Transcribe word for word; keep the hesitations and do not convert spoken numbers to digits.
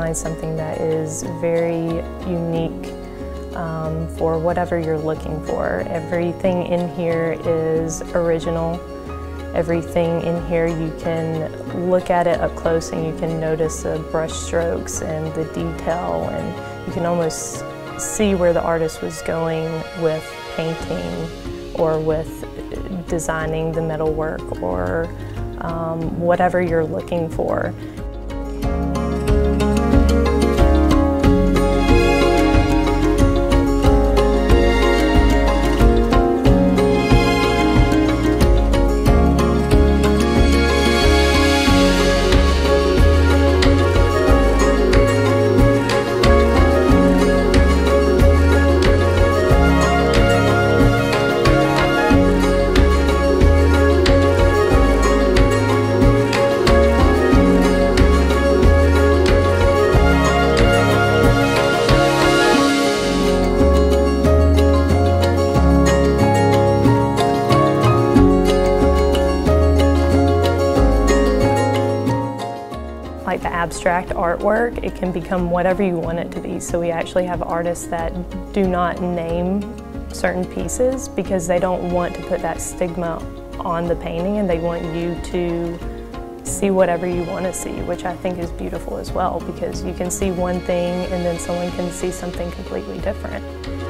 find something that is very unique um, for whatever you're looking for. Everything in here is original. Everything in here, you can look at it up close and you can notice the brush strokes and the detail, and you can almost see where the artist was going with painting or with designing the metalwork or um, whatever you're looking for. Like the abstract artwork, it can become whatever you want it to be. So we actually have artists that do not name certain pieces because they don't want to put that stigma on the painting, and they want you to see whatever you want to see, which I think is beautiful as well, because you can see one thing and then someone can see something completely different.